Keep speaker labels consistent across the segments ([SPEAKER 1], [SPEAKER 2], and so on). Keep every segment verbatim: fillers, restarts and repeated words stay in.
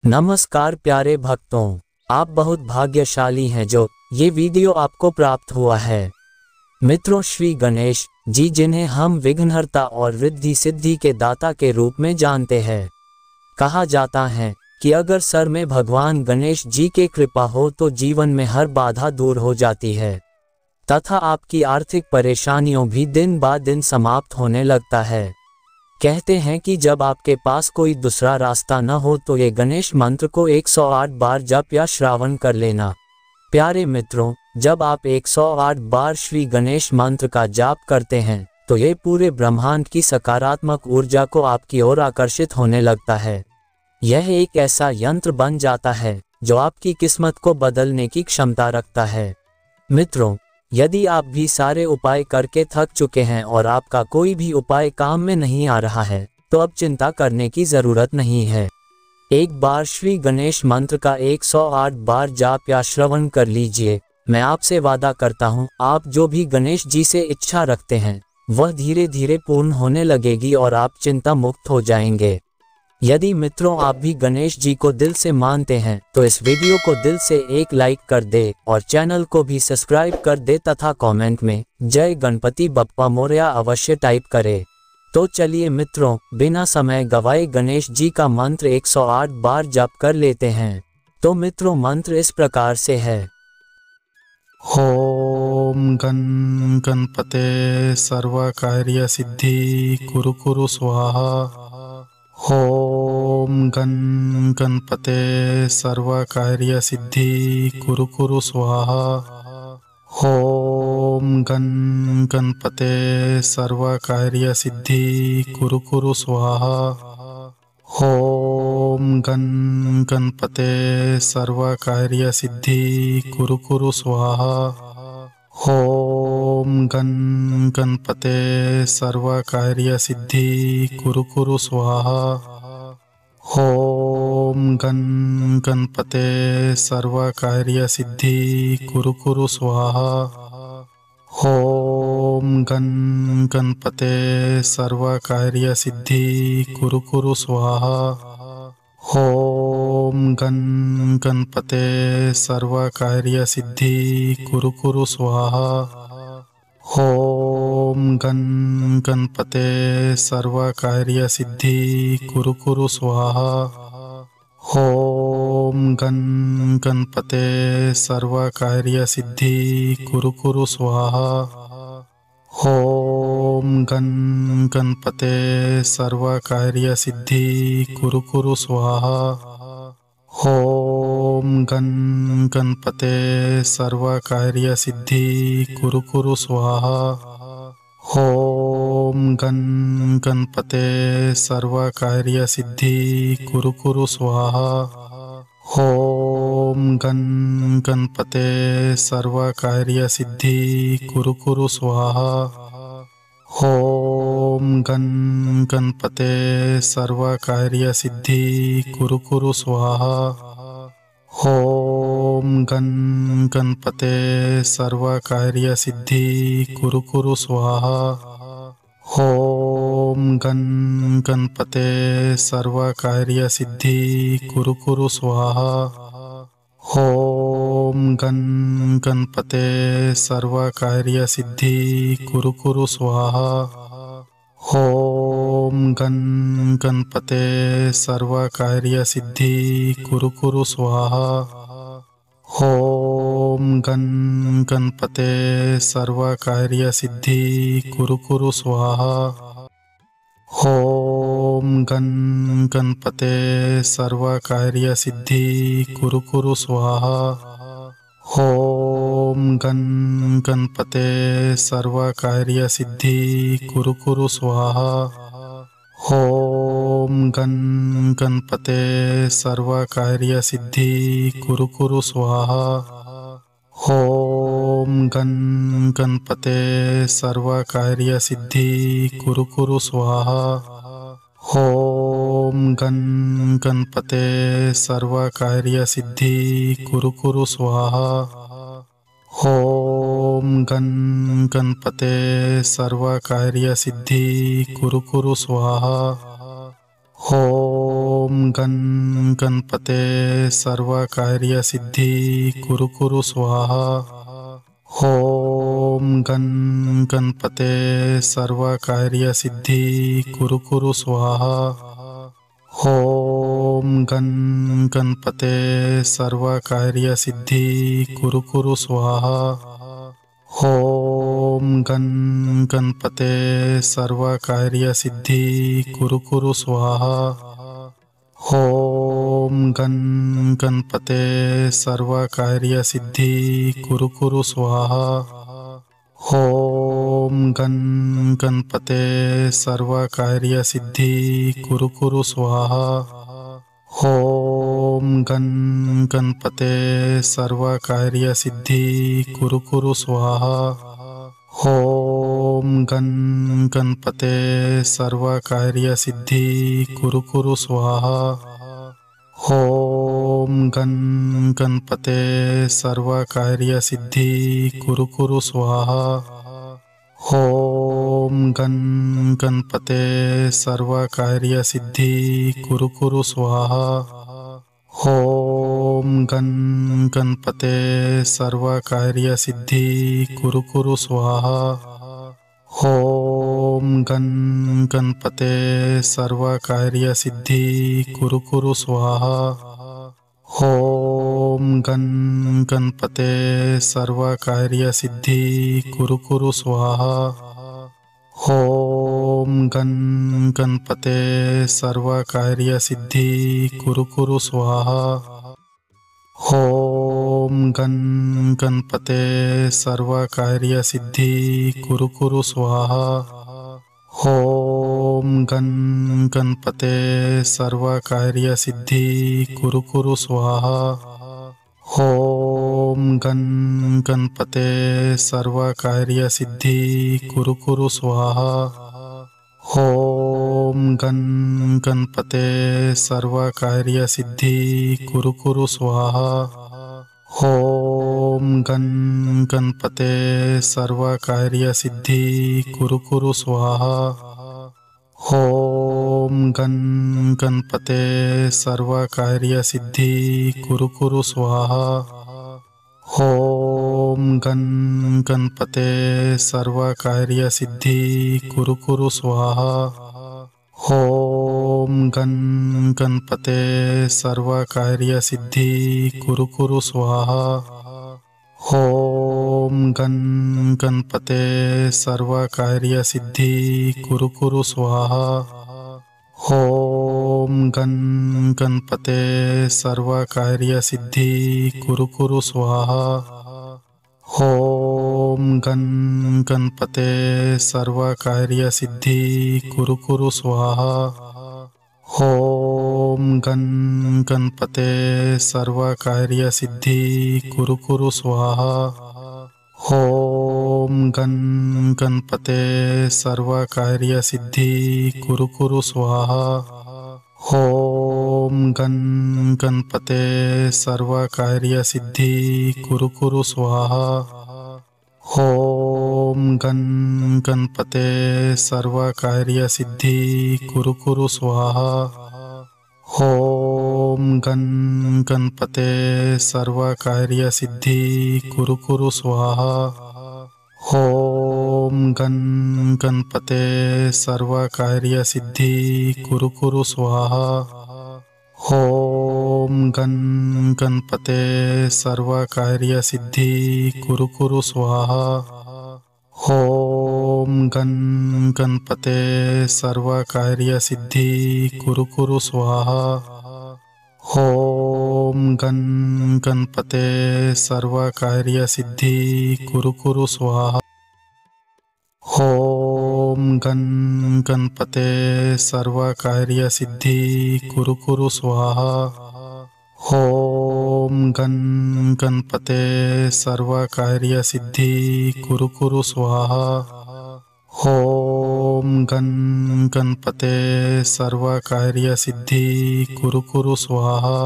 [SPEAKER 1] नमस्कार प्यारे भक्तों, आप बहुत भाग्यशाली हैं जो ये वीडियो आपको प्राप्त हुआ है। मित्रों, श्री गणेश जी, जिन्हें हम विघ्नहर्ता और रिद्धि सिद्धि के दाता के रूप में जानते हैं, कहा जाता है कि अगर सर में भगवान गणेश जी के कृपा हो तो जीवन में हर बाधा दूर हो जाती है तथा आपकी आर्थिक परेशानियों भी दिन ब दिन समाप्त होने लगता है। कहते हैं कि जब आपके पास कोई दूसरा रास्ता न हो तो ये गणेश मंत्र को एक सौ आठ बार जप या श्रावण कर लेना। प्यारे मित्रों, जब आप एक सौ आठ बार श्री गणेश मंत्र का जाप करते हैं तो ये पूरे ब्रह्मांड की सकारात्मक ऊर्जा को आपकी ओर आकर्षित होने लगता है। यह एक ऐसा यंत्र बन जाता है जो आपकी किस्मत को बदलने की क्षमता रखता है। मित्रों, यदि आप भी सारे उपाय करके थक चुके हैं और आपका कोई भी उपाय काम में नहीं आ रहा है तो अब चिंता करने की ज़रूरत नहीं है। एक बार श्री गणेश मंत्र का एक सौ आठ बार जाप या श्रवण कर लीजिए। मैं आपसे वादा करता हूँ, आप जो भी गणेश जी से इच्छा रखते हैं वह धीरे धीरे पूर्ण होने लगेगी और आप चिंता मुक्त हो जाएंगे। यदि मित्रों आप भी गणेश जी को दिल से मानते हैं तो इस वीडियो को दिल से एक लाइक कर दे और चैनल को भी सब्सक्राइब कर दे तथा कमेंट में जय गणपति बप्पा मोरया अवश्य टाइप करे। तो चलिए मित्रों, बिना समय गवाए गणेश जी का मंत्र एक सौ आठ बार जप कर लेते हैं। तो मित्रों, मंत्र इस प्रकार से है।
[SPEAKER 2] ओम गण गणपते सर्व कार्य सिद्धि कुरु कुरु स्वाहा। ओम गण गणपते सर्व कार्य सिद्धि कुरु कुरु स्वाहा। ओम गण गणपते सर्व कार्य सिद्धि कुरु कुरु स्वाहा। ओम गण गणपते सर्व कार्य सिद्धि कुरु कुरु स्वाहा। ओम गण गणपते सर्व कार्य सिद्धि कुरु कुरु स्वाहा। ओम गण गणपते सर्व कार्य सिद्धि कुरु कुरु स्वाहा। ओम गण गणपते सर्व कार्य सिद्धि कुरु कुरु स्वाहा। ओम गण गणपते सर्व कार्य सिद्धि कुरु कुरु स्वाहा। ओम गण गणपते सर्व कार्य सिद्धि कुरु कुरु स्वाहा। ओम गण गणपते सर्व कार्य सिद्धि कुरु कुरु स्वाहा। ओम गण गणपते सर्व कार्य सिद्धि कुरु कुरु स्वाहा। ओम गण गणपते सर्व कार्य सिद्धि कुरु कुरु स्वाहा। ओम गण गणपते सर्व कार्य सिद्धि कुरु कुरु स्वाहा। ओम गण गणपते सर्व कार्य सिद्धि कुरु कुरु स्वाहा। ओम गण गणपते सर्व कार्य सिद्धि कुरु कुरु स्वाहा। ओम गण गणपते सर्व कार्य सिद्धि कुरु कुरु स्वाहा। ओम गण गणपते सर्व कार्य सिद्धि कुरु कुरु स्वाहा। ओम गण गणपते सर्व कार्य सिद्धि कुरु कुरु स्वाहा। ओम गण गणपते सर्व कार्य सिद्धि कुरु कुरु स्वाहा। ओम गण गणपते सर्व कार्य सिद्धि कुरु कुरु स्वाहा। ओम गण गणपते सर्व कार्य सिद्धि कुरु कुरु स्वाहा। ओम गण गणपते सर्व कार्य सिद्धि कुरु कुरु स्वाहा। ओम गण गणपते सर्व कार्य सिद्धि कुरु कुरु स्वाहा। ओम गण गणपते सर्व कार्य सिद्धि कुरु कुरु स्वाहा। ओम गण गणपते सर्व कार्य सिद्धि कुरु कुरु स्वाहा। ओम गण गणपते सर्व कार्य सिद्धि कुरु कुरु स्वाहा। ओम ॐ गण गणपते सर्वकार्यसिद्धि कुरु कुरु स्वाहा। ॐ गण गणपते सर्वकार्यसिद्धि कुरु कुरु स्वाहा। ॐ गण गणपते सर्वकार्यसिद्धि कुरु कुरु स्वाहा। ॐ गण गणपते सर्वकार्यसिद्धि कुरु कुरु स्वाहा। ॐ गण गणपते सर्वकार्यसिद्धि कुरु कुरु स्वाहा। ॐ गण गणपते सर्वकार्यसिद्धि कुरु कुरु स्वाहा। ॐ गण गणपते सर्वकार्यसिद्धि कुरु कुरु स्वाहा। ॐ गण गणपते सर्वकार्यसिद्धि कुरु कुरु स्वाहा। ॐ गण गणपते सर्वकार्यसिद्धि कुरु कुरु स्वाहा। ॐ गण गणपते सर्वकार्यसिद्धि कुरु कुरु स्वाहा। ॐ गण गणपते सर्वकार्यसिद्धि कुरु कुरु स्वाहा। ॐ गण गणपते सर्वकार्यसिद्धि कुरु कुरु स्वाहा। ॐ गण गणपते सर्वकार्यसिद्धि कुरु कुरु स्वाहा। ॐ गण गणपते सर्वकार्यसिद्धि कुरु कुरु स्वाहा। ॐ गण गणपते सर्वकार्यसिद्धि कुरु कुरु स्वाहा। ॐ गण गणपते सर्वकार्यसिद्धि कुरु कुरु स्वाहा। ॐ गण गणपते सर्वकार्यसिद्धि कुरु कुरु स्वाहा। ॐ गण गणपते सर्वकार्यसिद्धि कुरु कुरु स्वाहा। ॐ गण गणपते सर्वकार्यसिद्धि कुरु कुरु स्वाहा। ॐ गण गणपते सर्वकार्यसिद्धि कुरु कुरु स्वाहा। ॐ गण गणपते सर्वकार्यसिद्धि कुरु कुरु स्वाहा। ॐ गण गणपते सर्वकार्यसिद्धि कुरु कुरु स्वाहा। ॐ गण गणपते सर्वकार्यसिद्धि कुरु कुरु स्वाहा। ॐ गण गणपते सर्वकार्यसिद्धि कुरु कुरु स्वाहा। ॐ गण गणपते सर्वकार्यसिद्धि कुरु कुरु स्वाहा। ॐ गण गणपते सर्वकार्यसिद्धि कुरु कुरु स्वाहा। ॐ गण गणपते सर्वकार्यसिद्धि कुरु कुरु स्वाहा। ॐ गण गणपते सर्वकार्यसिद्धि कुरु कुरु स्वाहा। ॐ गण गणपते सर्वकार्यसिद्धि कुरु कुरु स्वाहा। ॐ गण गणपते सर्वकार्यसिद्धि कुरु कुरु स्वाहा। ॐ गण गणपते सर्वकार्यसिद्धि कुरु कुरु स्वाहा। ॐ गण गणपते सर्वकार्यसिद्धि कुरु कुरु स्वाहा। ॐ गण गणपते सर्वकार्यसिद्धि कुरु कुरु स्वाहा। ॐ गण गणपते सर्वकार्यसिद्धि कुरु कुरु स्वाहा। ॐ गण गणपते सर्वकार्यसिद्धि कुरु कुरु स्वाहा। ॐ गण गणपते सर्वकार्यसिद्धि कुरु कुरु स्वाहा। ॐ गण गणपते सर्वकार्यसिद्धि कुरु कुरु स्वाहा।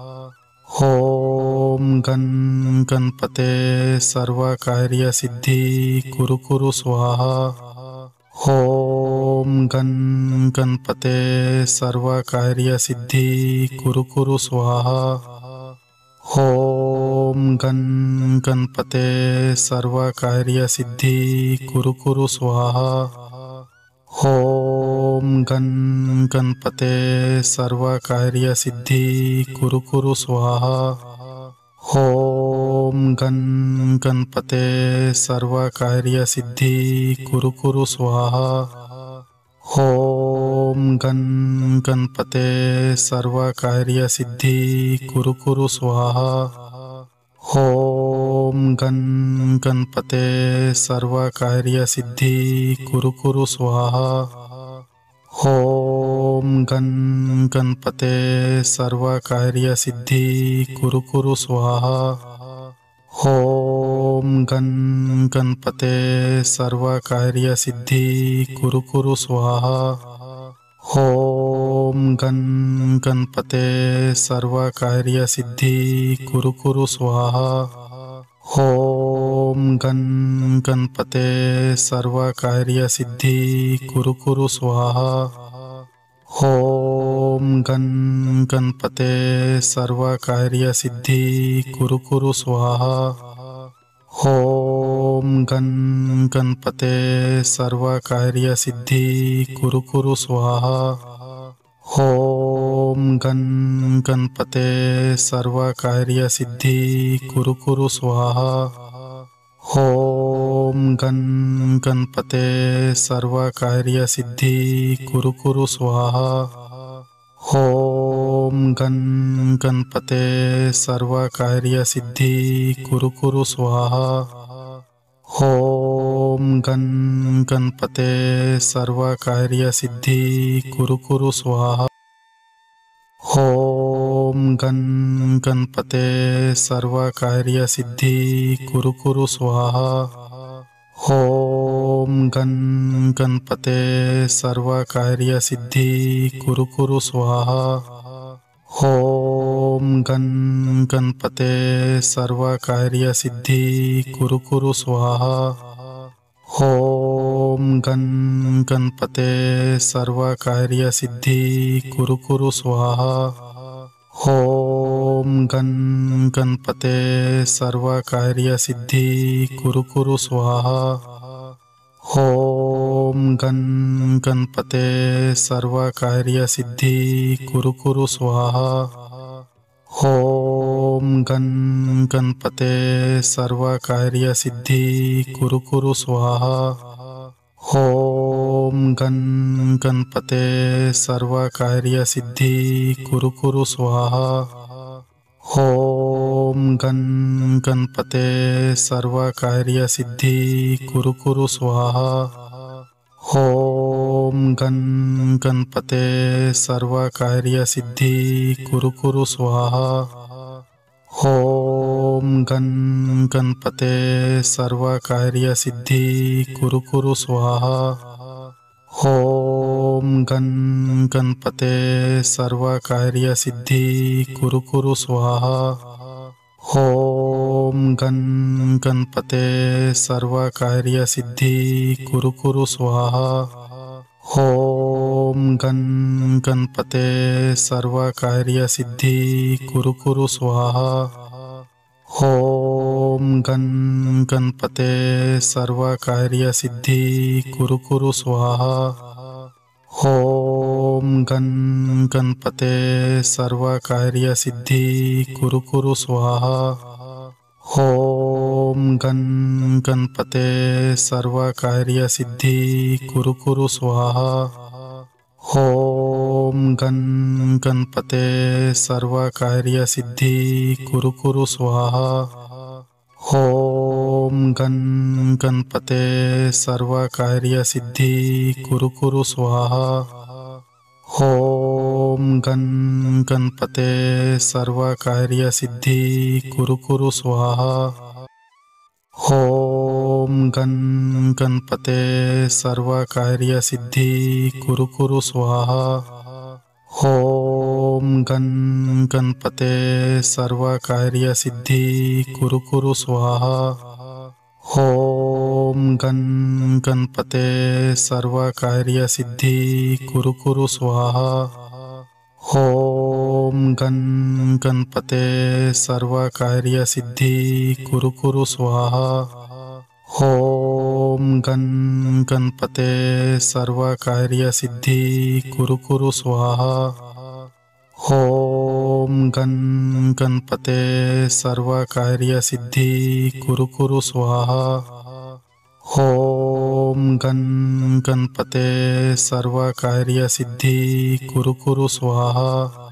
[SPEAKER 2] ॐ गण गणपते सर्वकार्यसिद्धि कुरु कुरु स्वाहा। ॐ गं गणपते सर्वकार्यसिद्धि कुरु कुरु स्वाहा। ॐ गं गणपते सर्वकार्यसिद्धि कुरु कुरु स्वाहा। ॐ गं गणपते सर्वकार्यसिद्धि कुरु कुरु स्वाहा। ॐ गं गणपते सर्वकार्यसिद्धि कुरु कुरु स्वाहा। ॐ गं गणपते सर्वकार्यसिद्धि कुरु कुरु स्वाहा। ॐ गं गणपते सर्वकार्यसिद्धि कुरु कुरु स्वाहा। ॐ गं गणपते सर्वकार्यसिद्धि कुरु कुरु स्वाहा। ॐ गं गणपते सर्वकार्यसिद्धि कुरु कुरु स्वाहा। ॐ गं गणपते सर्वकार्यसिद्धि कुरु कुरु स्वाहा। ॐ गं गणपते सर्वकार्यसिद्धि कुरु कुरु स्वाहा। ॐ गं गणपते सर्वकार्यसिद्धि कुरु कुरु स्वाहा। ॐ गं गणपते सर्वकार्यसिद्धि कुरु कुरु स्वाहा। ॐ गं गणपते सर्वकार्यसिद्धि कुरु कुरु स्वाहा। ॐ गं गणपते सर्वकार्यसिद्धि कुरु कुरु स्वाहा। ॐ गं गणपते सर्वकार्यसिद्धि कुरु कुरु स्वाहा। ॐ गं गणपते सर्वकार्यसिद्धि कुरु कुरु स्वाहा। ॐ गं गणपते सर्वकार्यसिद्धि कुरु कुरु स्वाहा। ॐ गं गणपते सर्वकार्यसिद्धि कुरु कुरु स्वाहा। ॐ गं गणपते सर्वकार्यसिद्धि कुरु कुरु स्वाहा। ॐ गं गणपते सर्वकार्यसिद्धि कुरु कुरु स्वाहा। ॐ गं गणपते सर्वकार्यसिद्धि कुरु कुरु स्वाहा। ॐ गं गणपते सर्वकार्यसिद्धि कुरु कुरु स्वाहा। ॐ गं गणपते सर्वकार्यसिद्धि कुरु कुरु स्वाहा। ॐ गं गणपते सर्वकार्यसिद्धि कुरु कुरु स्वाहा। ॐ गं गणपते सर्वकार्यसिद्धि कुरु कुरु स्वाहा। ॐ गं गणपते सर्वकार्यसिद्धि कुरु कुरु स्वाहा। ॐ गं गणपते सर्वकार्यसिद्धि कुरु कुरु स्वाहा। ॐ गं गणपते सर्वकार्यसिद्धि कुरु कुरु स्वाहा। ॐ गं गणपते सर्वकार्यसिद्धि कुरु कुरु स्वाहा। ॐ गं गणपते सर्वकार्यसिद्धि कुरु कुरु स्वाहा। ॐ गं गणपते सर्वकार्यसिद्धि कुरु कुरु स्वाहा। ॐ गं गणपते सर्वकार्यसिद्धि कुरु कुरु स्वाहा। ॐ गं गणपते सर्वकार्यसिद्धि कुरु कुरु स्वाहा। ॐ गं गणपते सर्वकार्यसिद्धि कुरु कुरु स्वाहा। ॐ गं गणपते सर्वकार्यसिद्धि कुरु कुरु स्वाहा। ॐ गं गणपते सर्वकार्यसिद्धि कुरु कुरु स्वाहा। ॐ गं गणपते सर्वकार्यसिद्धि कुरु कुरु स्वाहा। ॐ गं गणपते सर्वकार्यसिद्धि कुरु कुरु स्वाहा। ॐ गं गणपते सर्वकार्यसिद्धि कुरु कुरु स्वाहा। ॐ गं गणपते सर्वकार्यसिद्धि कुरु कुरु स्वाहा। ॐ गं गणपते सर्वकार्यसिद्धि कुरु कुरु स्वाहा। ॐ गं गणपते सर्वकार्यसिद्धि कुरु कुरु स्वाहा। ॐ गं गणपते सर्वकार्यसिद्धि कुरु कुरु स्वाहा।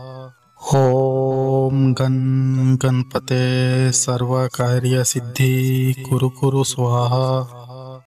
[SPEAKER 2] ॐ गं गणपते सर्वकार्यसिद्धि कुरु कुरु स्वाहा।